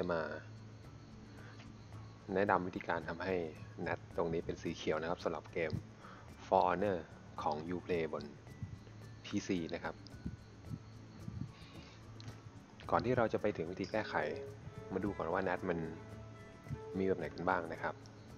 มาแนะนำวิธีการทำให้ NAT ตรงนี้เป็นสีเขียวนะครับสำหรับเกม For Honor ของ Uplay บน PC นะครับก่อนที่เราจะไปถึงวิธีแก้ไขมาดูก่อนว่า NAT มันมีแบบไหนกันบ้างนะครับ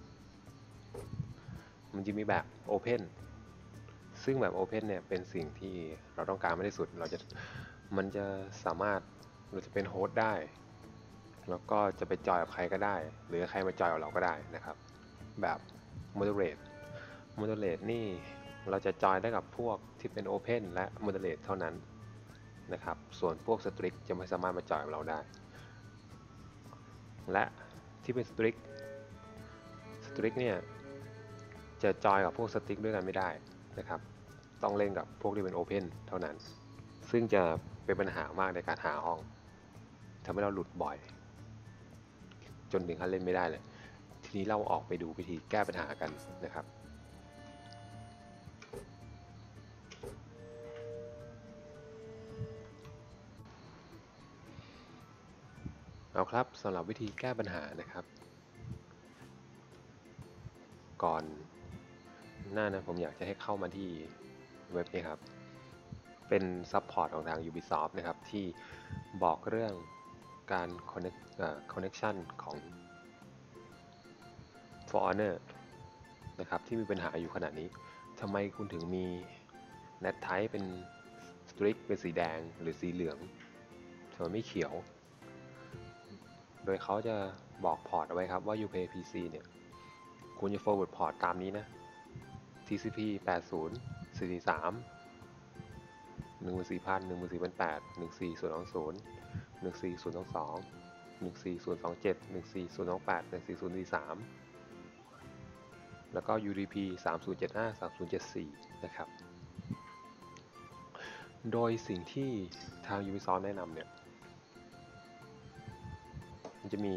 มันจะมีแบบ Open ซึ่งแบบ Open เนี่ยเป็นสิ่งที่เราต้องการมากที่สุดมันจะสามารถเราจะเป็นโฮสต์ได้แล้วก็จะไปจอยกับใครก็ได้หรือใครมาจอยกับเราก็ได้นะครับแบบ Moderate นี่เราจะจอยได้กับพวกที่เป็น Open และ Moderate เท่านั้นนะครับส่วนพวก Strict จะไม่สามารถมาจอยกับเราได้และที่เป็น Strict เนี่ยจะจอยกับพวก Strict ด้วยกันไม่ได้นะครับต้องเล่นกับพวกที่เป็น Open เท่านั้นซึ่งจะเป็นปัญหามากในการหาห้องทำให้เราหลุดบ่อยจนถึงขั้นเล่นไม่ได้เลยทีนี้เราออกไปดูวิธีแก้ปัญหากันนะครับเอาครับสำหรับวิธีแก้ปัญหานะครับก่อนหน้านั้นผมอยากจะให้เข้ามาที่เว็บนี้ครับเป็นซัพพอร์ตของทาง Ubisoft นะครับที่บอกเรื่องการ connection ของ For Honor นะครับที่มีปัญหาอยู่ขณะนี้ทำไมคุณถึงมี NAT type เป็น strict เป็นสีแดงหรือสีเหลืองทำไมไม่เขียวโดยเขาจะบอกพอร์ตเอาไว้ครับว่า Uplay PC เนี่ยคุณจะ forward port ตามนี้นะ TCP 80 43 14000 14008 14020 14022 14027 14028 14043แล้วก็ UDP 3075 3074นะครับโดยสิ่งที่ทาง Ubisoft แนะนำเนี่ยมันจะมี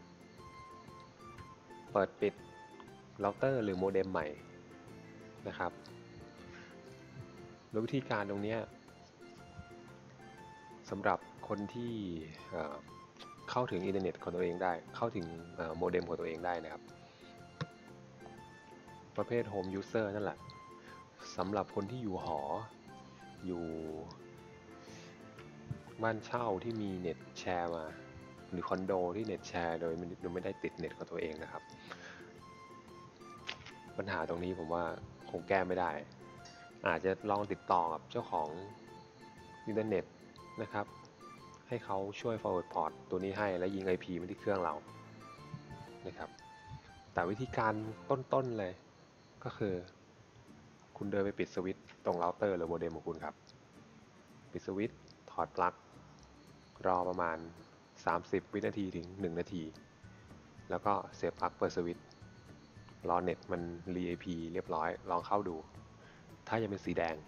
เปิดปิดเราเตอร์หรือโมเด็มใหม่นะครับโดยวิธีการตรงนี้สำหรับคนที่เข้าถึงอินเทอร์เน็ตของตัวเองได้เข้าถึงโมเด็มของตัวเองได้นะครับประเภท Home User นั่นแหละสำหรับคนที่อยู่หออยู่บ้านเช่าที่มีเน็ตแชร์มาหรือคอนโดที่เน็ตแชร์โดยไม่ได้ติดเน็ตของตัวเองนะครับปัญหาตรงนี้ผมว่าคงแก้ไม่ได้อาจจะลองติดต่อกับเจ้าของอินเทอร์เน็ตนะครับให้เขาช่วย forward port ตัวนี้ให้และยิง IP มาที่เครื่องเรานะครับแต่วิธีการต้นๆเลยก็คือคุณเดินไปปิดสวิตช์ตรงเราเตอร์หรือโมเด็มของคุณครับปิดสวิตช์ถอดปลั๊กรอประมาณ30วินาทีถึง1นาทีแล้วก็เสียบปลั๊กเปิดสวิตช์รอเน็ตมันรี IP เรียบร้อยลองเข้าดูถ้ายังเป็นสีแดง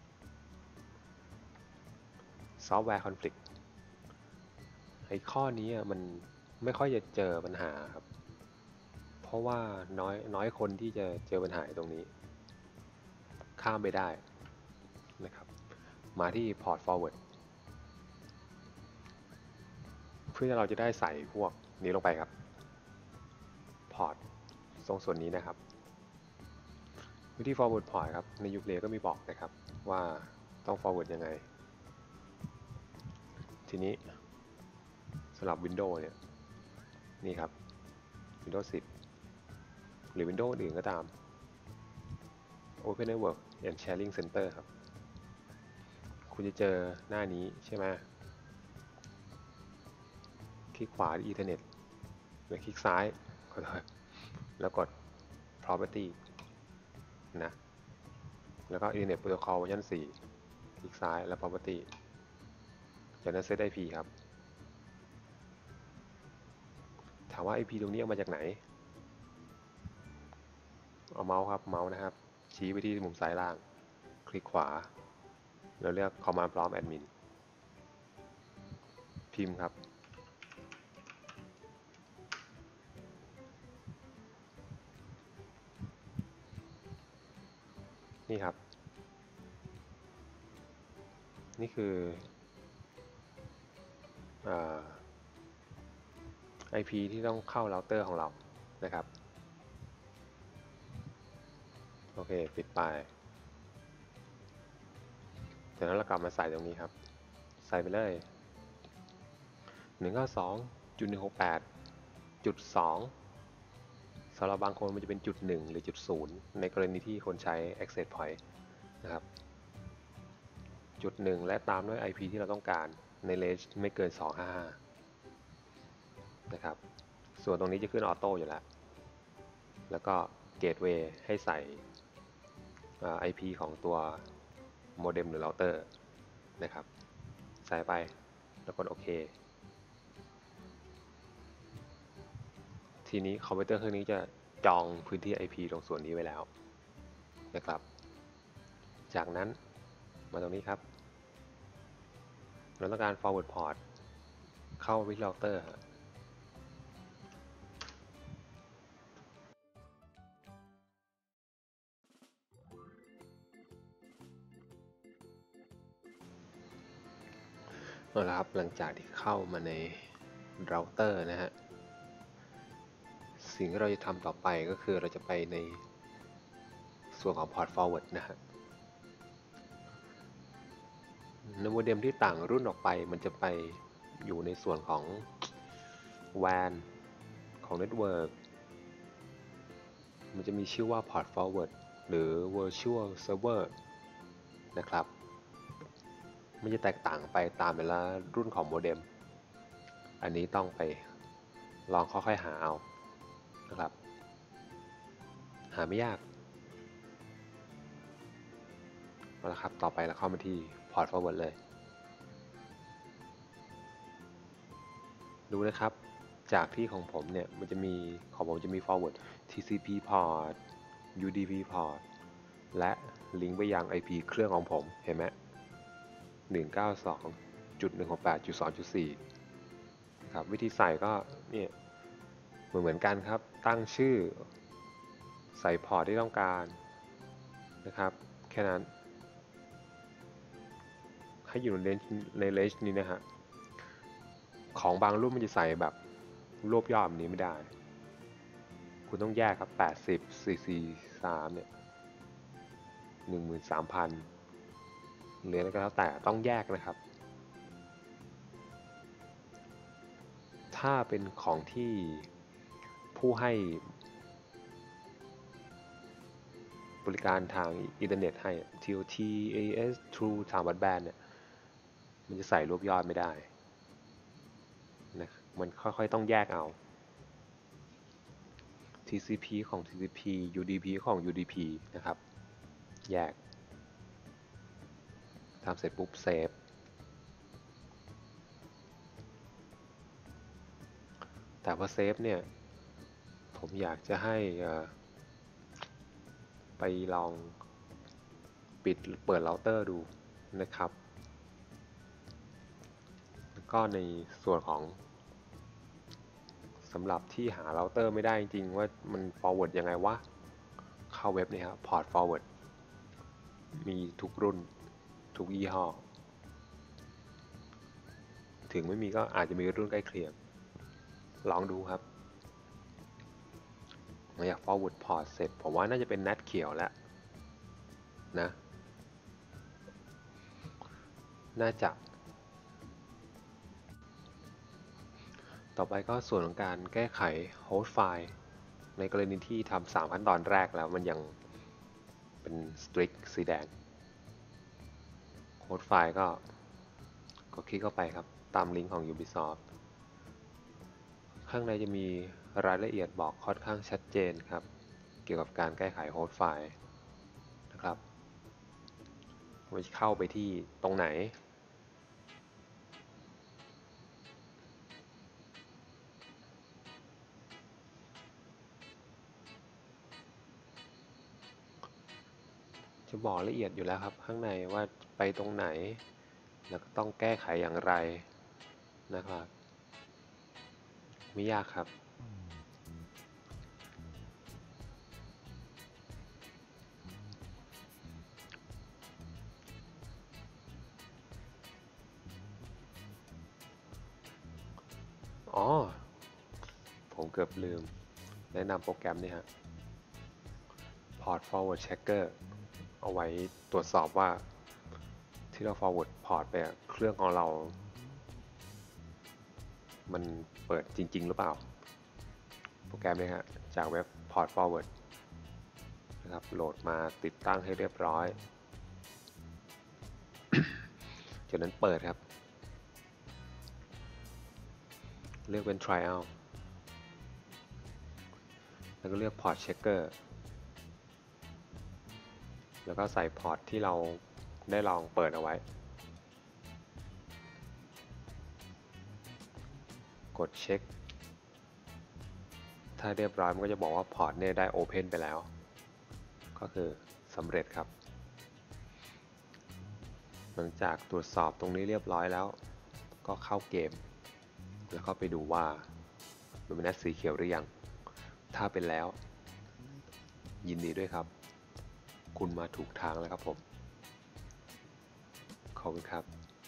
ซอฟต์แวร์คอนฟ lict ไอ้ข้อนี้มันไม่ค่อยจะเจอปัญหาครับเพราะว่าน้อยคนที่จะเจอปัญหาตรงนี้ข้ามไปได้นะครับมาที่ port forward เพื่อเราจะได้ใส่พวกนี้ลงไปครับพอร์ตตรงส่วนนี้นะครับวิธี forward port ครับในยุคเลก็มีบอกนะครับว่าต้อง forward ยังไงทีนี้สำหรับ Windows เนี่ยนี่ครับ Windows 10 หรือ Windows อื่นก็ตาม Open Network and Sharing Center ครับคุณจะเจอหน้านี้ใช่ไหมคลิกขวาที่ Ethernet หรือคลิกซ้ายขอโทษแล้วกด Property นะแล้วก็ Internet Protocol เวอร์ชัน4คลิกซ้ายแล้ว Property จากนั้น Set IP ครับถามว่า IP ตรงนี้เอามาจากไหนเอาเมาส์ครับเมาส์นะครับชี้ไปที่มุมซ้ายล่างคลิกขวาแล้วเลือก Command Prompt Admin พิมพ์ครับนี่ครับนี่คือ IP ที่ต้องเข้าเราเตอร์ของเรานะครับโอเคปิดไปจากนั้นเรากลับมาใส่ตรงนี้ครับใส่ไปเลย 192.168.2 สำหรับบางคนมันจะเป็นจุด1หรือจุด0ในกรณีที่คนใช้ access point นะครับจุด1และตามด้วย IP ที่เราต้องการใน range ไม่เกิน255นะครับส่วนตรงนี้จะขึ้นออโต้อยู่แล้วแล้วก็ gateway ให้ใส่ IP ของตัวโมเด็มหรือเราเตอร์นะครับใส่ไปแล้วกดโอเคทีนี้คอมพิวเตอร์เครื่องนี้จะจองพื้นที่ IP ตรงส่วนนี้ไว้แล้วนะครับจากนั้นมาตรงนี้ครับเราต้องการ forward port เข้าวิเราเตอร์นะครับหลังจากที่เข้ามาในเราเตอร์นะฮะสิ่งที่เราจะทำต่อไปก็คือเราจะไปในส่วนของ port forward นะฮะในโมเด็มที่ต่างรุ่นออกไปมันจะไปอยู่ในส่วนของ WAN ของ Network มันจะมีชื่อว่า port forward หรือ virtual server นะครับมันจะแตกต่างไปตามแต่ละรุ่นของโมเด็มอันนี้ต้องไปลองค่อยๆหาเอานะครับหาไม่ยากเอาละครับต่อไปเราเข้ามาที่ port forward เลยดูนะครับจากที่ของผมเนี่ยมันจะมีของผมจะมี forward TCP port UDP port และลิงก์ไปยัง IP เครื่องของผมเห็นไหม192.168.2.4 นะครับวิธีใส่ก็เนี่ยเหมือนกันครับตั้งชื่อใส่พอร์ตที่ต้องการนะครับแค่นั้นให้อยู่ในเลนจ์นี้นะฮะของบางรุ่นมันจะใส่แบบรวบยอดแบบนี้ไม่ได้คุณต้องแยกครับ80 443เนี่ย13,000เหรียญก็แล้วแต่ต้องแยกนะครับถ้าเป็นของที่ผู้ให้บริการทางอินเทอร์เน็ตให้ TOT AS True ทางบัตรแบนเนี่ยมันจะใส่รวบยอดไม่ได้นะมันค่อยๆต้องแยกเอา TCP ของ TCP UDP ของ UDP นะครับแยกทำเสร็จปุ๊บเซฟแต่พอเซฟเนี่ยผมอยากจะให้ไปลองเปิดเราเตอร์ดูนะครับแล้วก็ในส่วนของสำหรับที่หาเราเตอร์ไม่ได้จริงๆว่ามัน forward ยังไงวะเข้าเว็บนี่ครับ port forward มีทุกรุ่นทุกยี่ห้อถึงไม่มีก็อาจจะมีรุ่นใกล้เคียงลองดูครับมาอยาก forward port เสร็จผมว่าน่าจะเป็น NAT เขียวแล้วนะน่าจะต่อไปก็ส่วนของการแก้ไข host file ในกรณีที่ทำ3ขั้นตอนแรกแล้วมันยังเป็น strict สีแดง host file ก็คลิกเข้าไปครับตามลิงก์ของ Ubisoft ข้างในจะมีรายละเอียดบอกค่อนข้างชัดเจนครับเกี่ยวกับการแก้ไข host file นะครับว่าจะเข้าไปที่ตรงไหนจะบอกละเอียดอยู่แล้วครับข้างในว่าไปตรงไหนแล้วก็ต้องแก้ไขอย่างไรนะครับไม่ยากครับอ๋อผมเกือบลืมแนะนำโปรแกรมนี่ฮะ Port Forward Checker เอาไว้ตรวจสอบว่าที่เรา forward port ไปเครื่องของเรา มันเปิดจริงๆหรือเปล่าโปรแกรมนี้ฮะจากเว็บ Port Forward นะครับโหลดมาติดตั้งให้เรียบร้อย จากนั้นเปิดครับเลือกเป็น Trial แล้วก็เลือก Port Checker แล้วก็ใส่พอร์ตที่เราได้ลองเปิดเอาไว้กดเช็คถ้าเรียบร้อยมันก็จะบอกว่าพอร์ตเนี่ยได้ Open ไปแล้วก็คือสำเร็จครับหลังจากตรวจสอบตรงนี้เรียบร้อยแล้วก็เข้าเกมแล้วก็ไปดูว่ามันเป็นแอดสีเขียวหรือยังถ้าเป็นแล้วยินดีด้วยครับคุณมาถูกทางแล้วครับผมขอบคุณครับ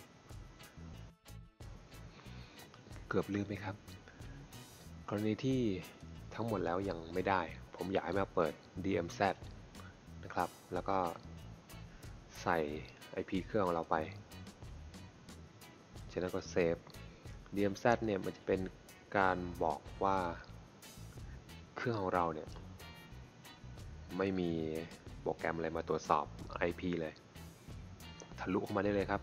เกือบลืมไหมครับกรณีที่ทั้งหมดแล้วยังไม่ได้ผมอยากให้มาเปิด DMZ นะครับแล้วก็ใส่ IP เครื่องของเราไปจากนั้นก็เซฟ DMZ เนี่ยมันจะเป็นการบอกว่าเครื่องของเราเนี่ยไม่มีโปรแกรมอะไรมาตรวจสอบ IP เลยทะลุออกมาได้เลยครับ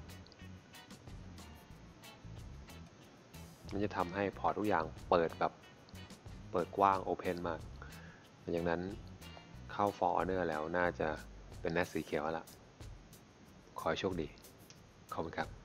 มันจะทำให้พอร์ตทุกอย่างเปิดแบบเปิดกว้าง Open มากหลังจากนั้นเข้า For Honor แล้วน่าจะเป็นแนทสีเขียวแล้วขอให้โชคดีขอบคุณครับ